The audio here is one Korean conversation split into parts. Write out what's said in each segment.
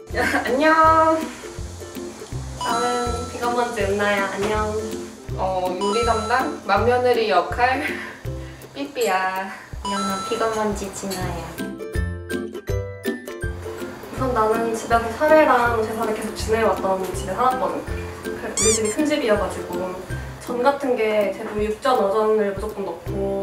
안녕. 나는 비건먼지 은나야. 안녕. 요리 담당 맏며느리 역할 삐삐야. 안녕, 난 비건먼지 진아야. 우선 나는 집에서 사례랑 제사를 계속 지내왔던 집에 살았거든. 우리 집이 큰 집이어가지고 전 같은 게 대부분 육전, 어전을 무조건 넣고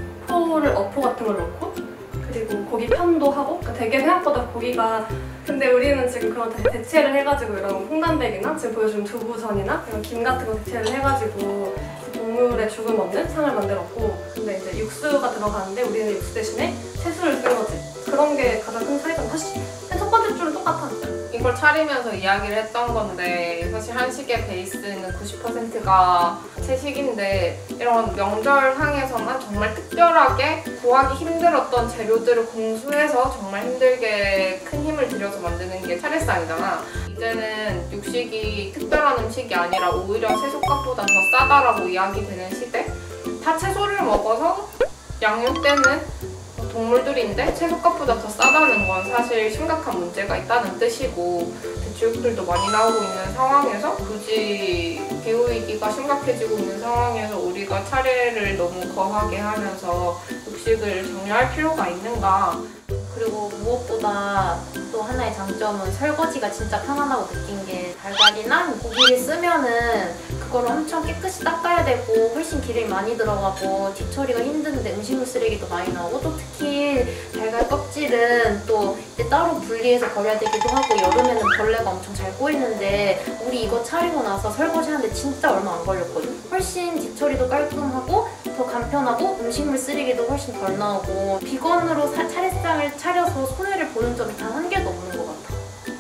어포 같은 걸 넣고 그리고 고기 편도 하고 그러니까 되게 생각보다 고기가 근데 우리는 지금 그런 대체를 해가지고 이런 홍단백이나 지금 보여준 두부전이나 이런 김 같은 거 대체를 해가지고 동물의 죽음 없는 상을 만들었고 근데 이제 육수가 들어가는데 우리는 육수 대신에 채소를 쓴 거지. 그런 게 가장 큰 차이점. 사실 첫 번째 줄은 똑같아. 이걸 차리면서 이야기를 했던 건데 사실 한식의 베이스는 90%가 채식인데 이런 명절상에서만 정말 특별하게 구하기 힘들었던 재료들을 공수해서 정말 힘들게 큰 힘을 들여서 만드는 게 차례상이잖아. 이제는 육식이 특별한 음식이 아니라 오히려 채소값보다 더 싸다라고 이야기되는 시대? 다 채소를 먹어서 양육 때는 동물들인데 채소값보다 더 싸다는 건 사실 심각한 문제가 있다는 뜻이고 대체육들도 많이 나오고 있는 상황에서 굳이 기후위기가 심각해지고 있는 상황에서 우리가 차례를 너무 거하게 하면서 육식을 정리할 필요가 있는가. 그리고 무엇보다 또 하나의 장점은 설거지가 진짜 편안하고 느낀 게 달걀이나 고기를 쓰면은 그걸 엄청 깨끗이 닦아야 되고 훨씬 기름이 많이 들어가고 뒤처리가 힘든데 음식물 쓰레기도 많이 나오고 또 특히 달걀 껍질은 또 이제 따로 분리해서 버려야 되기도 하고 여름에는 벌레가 엄청 잘 꼬이는데 우리 이거 차리고 나서 설거지 하는데 진짜 얼마 안 걸렸거든. 훨씬 뒤처리도 깔끔하고 더 간편하고 음식물 쓰레기도 훨씬 덜 나오고 비건으로 차례상을 차려서 손해를 보는 점이 단 한 개도 없는 것 같아.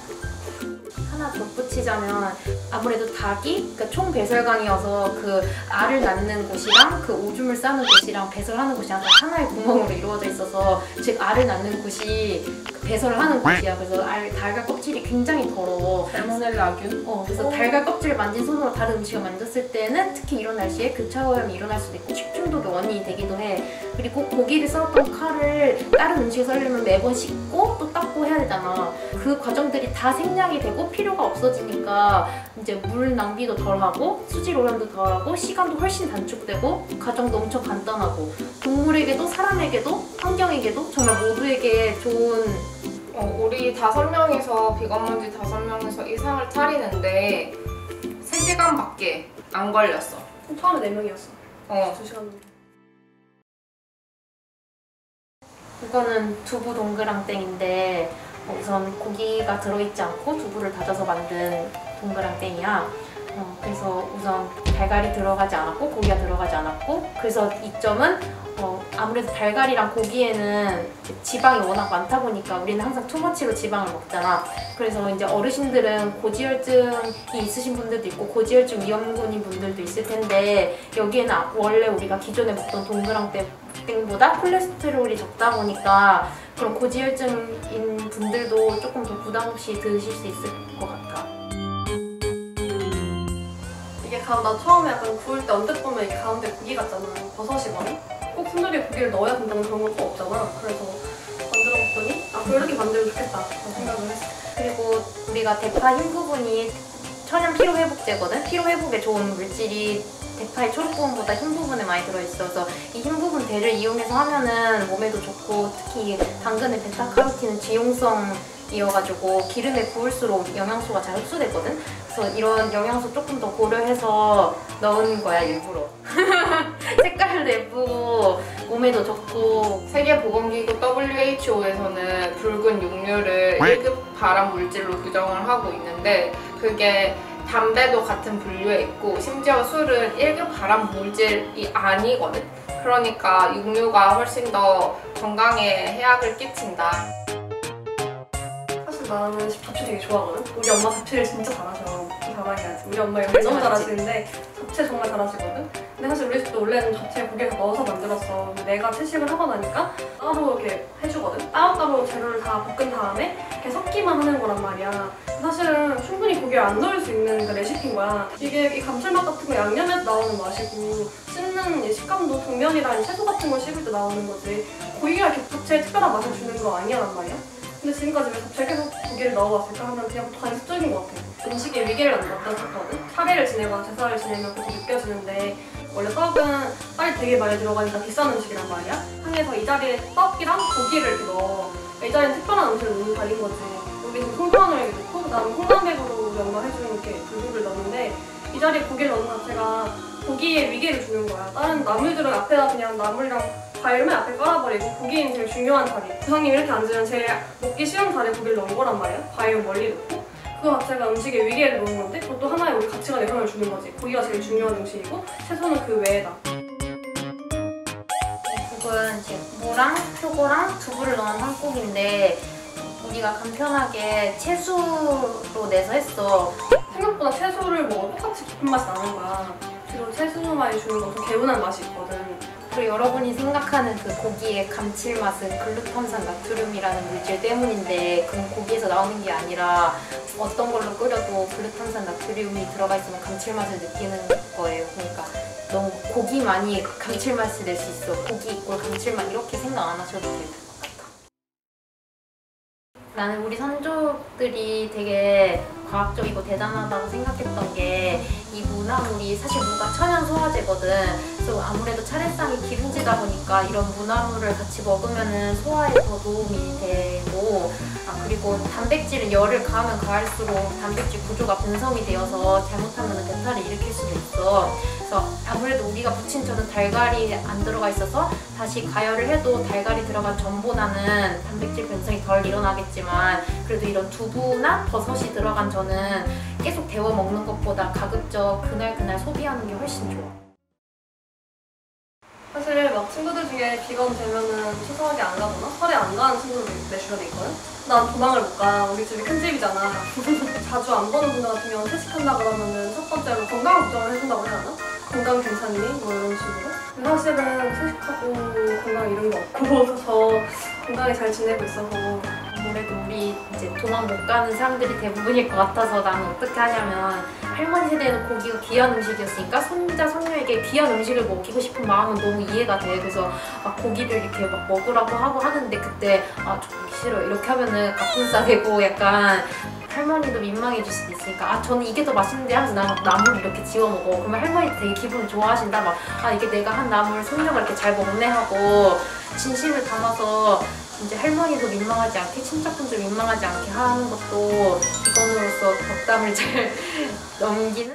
하나 덧붙이자면 아무래도 닭이 그러니까 총 배설강이어서 그 알을 낳는 곳이랑 그 오줌을 싸는 곳이랑 배설하는 곳이랑 다 하나의 구멍으로 이루어져 있어서 즉 알을 낳는 곳이 그 배설을 하는 곳이야. 그래서 달걀 껍질이 굉장히 더러워. 살모넬라균? 그래서 달걀 껍질을 만진 손으로 다른 음식을 만졌을 때는 특히 이런 날씨에 교차오염이 일어날 수도 있고 식중독의 원인이 되기도 해. 그리고 고기를 썰었던 칼을 다른 음식에 썰려면 매번 씻고 또 닦고 해야 되잖아. 그 과정들이 다 생략이 되고 필요가 없어지니까 이제 물 낭비도 덜하고 수질 오염도 덜하고 시간도 훨씬 단축되고 과정도 엄청 간단하고 동물에게도 사람에게도 환경에게도 정말 모두에게 좋은 우리 5명이서 비건먼지 5명이서 이 상을 차리는데 3시간밖에 안 걸렸어. 처음에 4명이었어. 2시간. 이거는 두부 동그랑땡인데 우선 고기가 들어있지 않고 두부를 다져서 만든 동그랑땡이야. 그래서 우선 달걀이 들어가지 않았고 고기가 들어가지 않았고 그래서 이점은 아무래도 달걀이랑 고기에는 지방이 워낙 많다 보니까 우리는 항상 투머치로 지방을 먹잖아. 그래서 이제 어르신들은 고지혈증이 있으신 분들도 있고 고지혈증 위험군인 분들도 있을 텐데 여기에는 원래 우리가 기존에 먹던 동그랑땡보다 콜레스테롤이 적다 보니까 그런 고지혈증인 분들도 조금 더 부담 없이 드실 수 있을 것 같아. 이게 나 처음에 약간 구울 때 언뜻 보면 이게 가운데 고기 같잖아. 버섯이거든? 꼭 손들이에 고기를 넣어야 된다는 그런 건 또 없잖아. 그래서 만들어 봤더니 앞으로 이렇게 만들면 좋겠다 라는 생각을 했어. 그리고 우리가 대파 흰 부분이 천연 피로회복제거든? 피로회복에 좋은 물질이 대파의 초록 부분보다 흰 부분에 많이 들어있어서 이 흰 부분 대를 이용해서 하면은 몸에도 좋고 특히 당근의 베타카로틴은 지용성이어가지고 기름에 구울수록 영양소가 잘 흡수되거든? 그래서 이런 영양소 조금 더 고려해서 넣은 거야 일부러. 색깔도 예쁘고 몸에도 좋고. 세계보건기구 WHO에서는 붉은 육류를 1급 발암 물질로 규정을 하고 있는데 그게 담배도 같은 분류에 있고 심지어 술은 1급 발암 물질이 아니거든? 그러니까 육류가 훨씬 더 건강에 해악을 끼친다. 사실 나는 잡채 되게 좋아하거든? 우리 엄마 잡채를 진짜 잘하셔. 자랑해야지. 우리 엄마 이거 너무 잘하시는데 잡채 정말 잘하시거든? 근데 사실 우리 집도 원래는 잡채 고기에 넣어서 만들었어. 근데 내가 채식을 하고 나니까 따로 이렇게 해주거든? 따로따로 재료를 다 볶은 다음에 이렇게 섞기만 하는 거란 말이야. 사실은 충분히 고기를 안 넣을 수 있는 그 레시피인 거야. 이게 이 감칠맛 같은 거 양념에서 나오는 맛이고 씹는 이 식감도 당면이랑 채소 같은 걸 씹을 때 나오는 거지. 고기가 이렇게 잡채에 특별한 맛을 주는 거 아니란 말이야. 근데 지금까지 왜 갑자기 계속 고기를 넣어왔을까 하면 그냥 관습적인 것 같아요. 음식에 위기를 만들었거든. 사례를 지내거나 제사를 지내면 그렇게 느껴지는데 원래 떡은 쌀이 되게 많이 들어가니까 비싼 음식이란 말이야. 항에서 이 자리에 떡이랑 고기를 이렇게 넣어. 이 자리는 특별한 음식을 넣는 자리인 거지. 여기 지금 송편을 이렇게 넣고 그다음에 콩나물으로 연마해주는 이렇게 두부를 넣는데 이 자리에 고기를 넣는 자체가 고기에 위기를 주는 거야. 다른 나물들은 앞에다 그냥 나물이랑 과일만 앞에 깔아버리고 고기는 제일 중요한 자리. 부장님 이렇게 앉으면 제일 먹기 쉬운 자리에 고기를 넣은 거란 말이야. 과일은 멀리 넣고. 그거 자체가 음식에 위기를 놓은 건데 그것도 하나의 우리 가치가 영향을 주는 거지. 고기가 제일 중요한 음식이고 채소는 그 외에다. 국은 이제 무랑 표고랑 두부를 넣은 한국인데 우리가 간편하게 채소로 내서 했어. 생각보다 채소를 먹어도 똑같이 깊은 맛이 나는 거야. 그리고 채소만이 주는 것도 개운한 맛이 있거든. 그리고 여러분이 생각하는 그 고기의 감칠맛은 글루탐산 나트륨이라는 물질 때문인데 그건 고기에서 나오는 게 아니라 어떤 걸로 끓여도 글루탐산 나트륨이 들어가 있으면 감칠맛을 느끼는 거예요. 그러니까 너무 고기만이 감칠맛을 낼 수 있어. 고기 이꼴 감칠맛 이렇게 생각 안 하셔도 될 것 같아. 나는 우리 선조들이 되게 과학적이고 대단하다고 생각했던 게 이 무나물이 사실 무가 천연 소화제거든. 그래서 아무래도 차례상이 기름지다 보니까 이런 무나물을 같이 먹으면 소화에 더 도움이 되고 그리고 단백질은 열을 가하면 가할수록 단백질 구조가 분성이 되어서 잘못하면 배탈을 일으킬 수도 있어. 그래서 아무래도 우리가 부친 저는 달걀이 안 들어가 있어서 다시 가열을 해도 달걀이 들어간 전보다는 단백질 변성이 덜 일어나겠지만 그래도 이런 두부나 버섯이 들어간 저는 계속 데워 먹는 것보다 가급적 그날 소비하는 게 훨씬 좋아. 사실 막 친구들 중에 비건 되면은 추석에 안 가거나 설에 안 가는 친구들 내 주변에 있거든? 난 도망을 못 가. 우리 집이 큰 집이잖아. 자주 안 보는 분들 같은 경우는 회식한다 그러면은 첫 번째로 건강 걱정을 해준다고 해야 하나? 건강 괜찮니? 뭐 이런 식으로. 근데 사실은 회식하고 건강 이런 거 없고 저 건강히 잘 지내고 있어서 아무래도 우리 이제 도망 못 가는 사람들이 대부분일 것 같아서 나는 어떻게 하냐면 할머니 세대는 고기가 귀한 음식이었으니까 손자, 손녀에게 귀한 음식을 먹이고 싶은 마음은 너무 이해가 돼. 그래서 고기를 이렇게 막 먹으라고 하고 하는데 그때 저 먹기 싫어 이렇게 하면은 가뿐싸 되고 약간 할머니도 민망해질 수도 있으니까 저는 이게 더 맛있는데 하면서 나 막 나물 이렇게 지워 먹어. 그러면 할머니도 되게 기분 좋아하신다. 막 이게 내가 한 나물 손녀가 이렇게 잘 먹네 하고 진심을 담아서 이제 할머니도 민망하지 않게 친척분들 민망하지 않게 하는 것도 비건으로서 덕담을 잘 넘기는?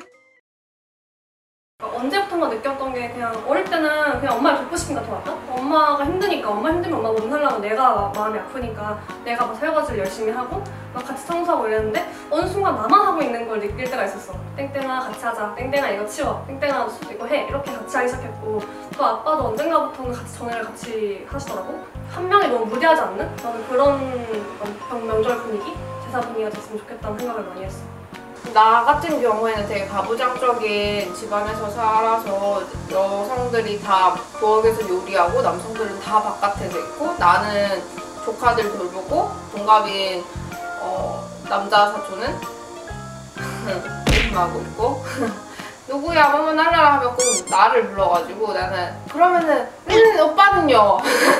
언제부턴가 느꼈던 게 그냥 어릴 때는 그냥 엄마를 돕고 싶은 게 더 많다? 엄마가 힘드니까 엄마 힘들면 엄마 못 살라고 내가 마음이 아프니까 내가 막 설거지를 열심히 하고 막 같이 청소하고 이랬는데 어느 순간 나만 하고 있는 걸 느낄 때가 있었어. 땡땡아 같이 하자, 땡땡아 이거 치워, 땡땡아 이거 해 이렇게 같이 하기 시작했고 또 아빠도 언젠가부터는 같이 전회를 같이 하시더라고. 한 명이 너무 무리하지 않는? 저는 그런 명절 분위기, 제사 분위기가 됐으면 좋겠다는 생각을 많이 했어. 나 같은 경우에는 되게 가부장적인 집안에서 살아서 여성들이 다 부엌에서 요리하고 남성들은 다 바깥에서 있고 나는 조카들 돌보고 동갑인 남자 사촌은 게임하고 있고 누구야 뭐 날라라 하면 꼭 나를 불러가지고 나는 그러면은 오빠는요?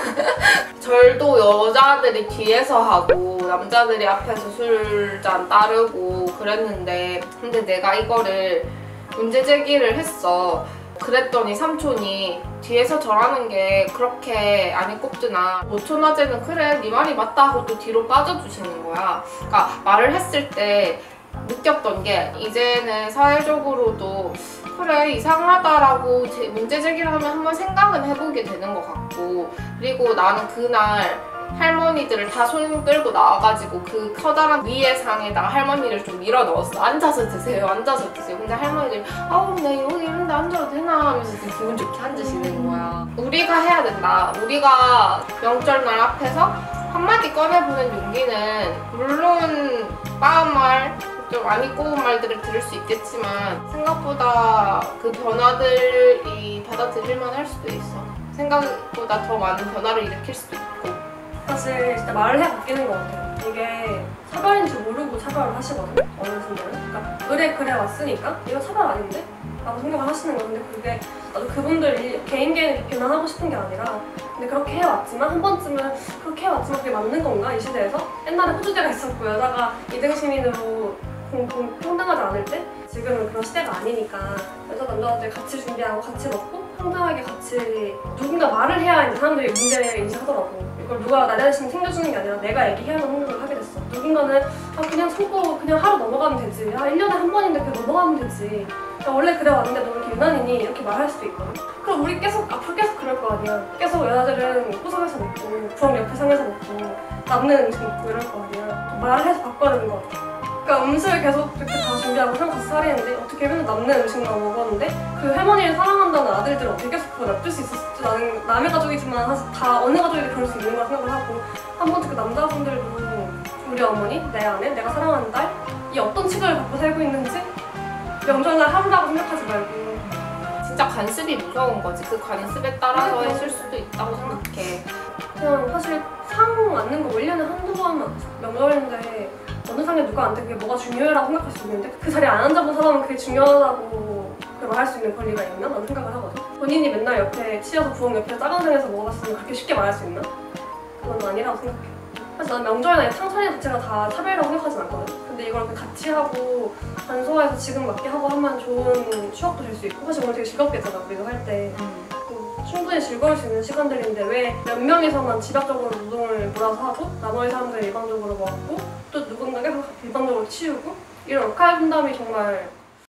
절도 여자들이 뒤에서 하고 남자들이 앞에서 술잔 따르고 그랬는데 근데 내가 이거를 문제 제기를 했어. 그랬더니 삼촌이 뒤에서 절하는 게 그렇게 안이 꼽드나 모초낮에는 그래 네 말이 맞다 하고 또 뒤로 빠져주시는 거야. 그러니까 말을 했을 때 느꼈던 게 이제는 사회적으로도 그래 이상하다라고 문제 제기를 하면 한번 생각은 해보게 되는 것 같고 그리고 나는 그날 할머니들을 다 손 끌고 나와가지고 그 커다란 위의 상에다가 할머니를 좀 밀어 넣었어. 앉아서 드세요 앉아서 드세요. 근데 할머니들이 나 여기 이런데 앉아도 되나 하면서 되게 기분 좋게 앉으시는 거야. 우리가 해야 된다. 우리가 명절날 앞에서 한마디 꺼내보는 용기는 물론 마음말 좀 많이 꼬운 말들을 들을 수 있겠지만 생각보다 그 변화들이 받아들일만 할 수도 있어. 생각보다 더 많은 변화를 일으킬 수도 있고 사실 진짜 말을 해 바뀌는 것 같아요. 이게 차별인 줄 모르고 차별을 하시거든, 어르신들은. 그러니까 그래 왔으니까 이거 차별 아닌데? 라고 생각을 하시는 건데 그게 나도 그분들 개인이 비난하고 싶은 게 아니라 근데 그렇게 해왔지만 한 번쯤은 그렇게 해왔지만 그게 맞는 건가 이 시대에서? 옛날에 호주제가 있었고 여자가 2등 시민으로 평등하지 않을 때 지금은 그런 시대가 아니니까 여자 남자들 같이 준비하고 같이 먹고 평등하게 같이 누군가 말을 해야 이제 사람들이 문제를 인식하더라고. 이걸 누가 나 대신 챙겨주는 게 아니라 내가 얘기해야만 생각을 하게 됐어. 누군가는 그냥 참고 그냥 하루 넘어가면 되지. 1년에 한 번인데 그냥 넘어가면 되지. 원래 그래 왔는데 너 이렇게 유난이니? 이렇게 말할 수도 있거든. 그럼 우리 앞으로 계속 그럴 거 아니야. 계속 여자들은 호성에서 먹고 부엌 옆에 상에서 먹고 남는 음식 먹고 이럴 거 아니야. 말을 해서 바꿔야 되는 것 같아. 그러니까 음식을 계속 이렇게 다 준비하고 한 같이 살이는데 어떻게 맨날 남는 음식만 먹었는데 그 할머니를 사랑한다는 아들들은 어떻게 계속 그걸 놔둘 수 있었을지 나는 남의 가족이지만 사실 다 어느 가족이든 그럴 수 있는 거라 생각을 하고 한 번쯤 그 남자분들도 우리 어머니, 내 아내, 내가 사랑하는 딸 이 어떤 치료를 받고 살고 있는지 명절날 하루라고 생각하지 말고 진짜 관습이 무서운 거지. 그 관습에 따라서 해줄 수도 있다고 생각해. 그냥 사실 상 맞는 거 1년에 한두 번 명절인데 어느 상에 누가 앉는데 그게 뭐가 중요해라고 생각할 수 있는데 그 자리에 안 앉아본 사람은 그게 중요하다고 말할 수 있는 권리가 있나? 라는 생각을 하거든. 본인이 맨날 옆에 치여서 부엌 옆에 작은 상에서 먹어봤으면 그렇게 쉽게 말할 수 있나? 그건 아니라고 생각해. 사실 난 명절이나 상차림 자체가 다 차별이라고 생각하진 않거든. 근데 이걸 같이 하고 간소화해서 지금 맞게 하고 하면 좋은 추억도 될 수 있고 사실 오늘 되게 즐겁게 했잖아 우리도 할 때. 충분히 즐거울 수 있는 시간들인데 왜 몇 명이서만 집약적으로 노동을 몰아서 하고 나머지 사람들은 일방적으로 먹고 또 누군가가 일방적으로 치우고 이런 역할 분담이 정말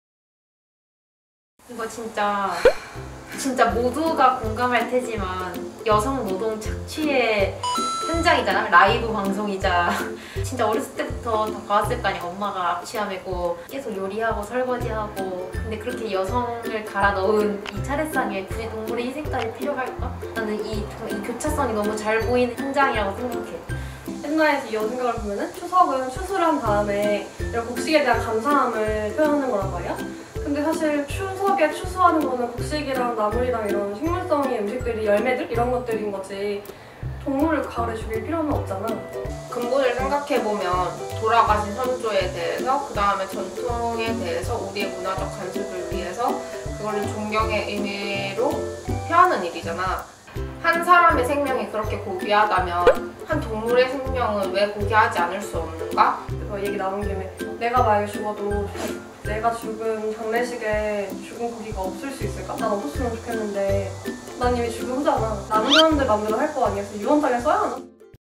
이거 진짜 모두가 공감할 테지만 여성 노동 착취의 현장이잖아. 라이브 방송이자 진짜 어렸을 때부터 다 봐왔을 거 아니야. 엄마가 앞치아매고 계속 요리하고 설거지하고 근데 그렇게 여성을 갈아 넣은 이 차례상에 굳이 동물의 희생까지 필요할까? 나는 이 교차선이 너무 잘 보이는 현장이라고 생각해. 옛날에 이런 생각을 보면은 추석은 추수를 한 다음에 이런 곡식에 대한 감사함을 표현하는 거란 말이야. 근데 사실 추석에 추수하는 거는 곡식이랑 나물이랑 이런 식물성의 음식들이 열매들 이런 것들인 거지 동물을 가을에 죽일 필요는 없잖아. 근본을 생각해보면 돌아가신 선조에 대해서 그 다음에 전통에 대해서 우리의 문화적 관습을 위해서 그거를 존경의 의미로 표하는 일이잖아. 한 사람의 생명이 그렇게 고귀하다면 한 동물의 생명은 왜 고귀하지 않을 수 없는가? 그래서 얘기 나온 김에 내가 만약에 죽어도 내가 죽은 장례식에 죽은 고기가 없을 수 있을까? 난 없었으면 좋겠는데 난 이미 죽은 후잖아. 남은 사람들 마음대로 할 거 아니야. 그래서 유언장에 써야 하나?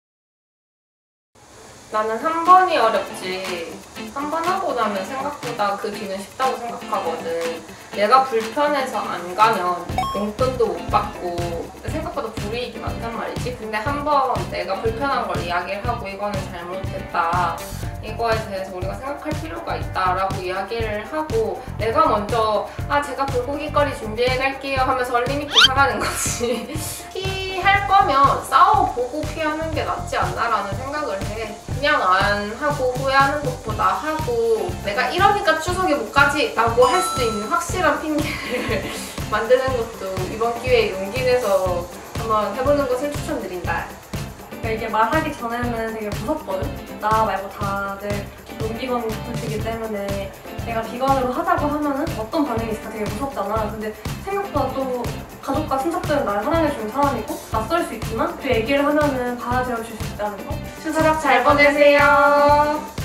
나는 한 번이 어렵지 한 번 하고 나면 생각보다 그 뒤는 쉽다고 생각하거든. 내가 불편해서 안 가면 용돈도 못 받고 생각보다 불이익이 많단 말이지. 근데 한 번 내가 불편한 걸 이야기를 하고 이거는 잘못됐다 이거에 대해서 우리가 생각할 필요가 있다라고 이야기를 하고 내가 먼저 제가 불고기거리 준비해 갈게요 하면서 얼리미트 사가는 거지. 피할 거면 싸워보고 피하는 게 낫지 않나라는 생각을 해. 그냥 안 하고 후회하는 것보다 하고 내가 이러니까 추석에 못 가지 라고 할 수도 있는 확실한 핑계를 만드는 것도 이번 기회에 용기 내서 한번 해보는 것을 추천드린다. 그러니까 이게 말하기 전에는 되게 무섭거든? 나 말고 다들 논비건 분이기 때문에 내가 비건으로 하자고 하면은 어떤 반응이 있을까 되게 무섭잖아. 근데 생각보다 또 가족과 친척들은 나를 사랑해주는 사람이고 낯설 수 있지만 그 얘기를 하면은 받아들여 줄 수 있다는 거. 추석 잘 보내세요.